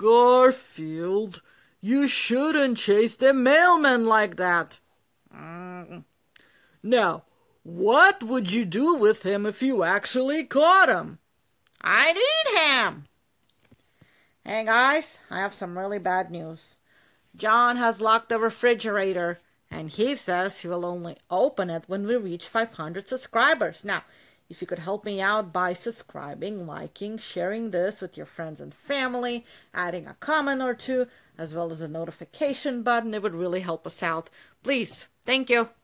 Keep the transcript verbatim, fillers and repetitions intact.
Garfield, you shouldn't chase the mailman like that. Mm. Now, what would you do with him if you actually caught him? I'd eat him. Hey guys, I have some really bad news. John has locked the refrigerator, and he says he will only open it when we reach five hundred subscribers. Now, if you could help me out by subscribing, liking, sharing this with your friends and family, adding a comment or two, as well as a notification button, it would really help us out. Please, thank you.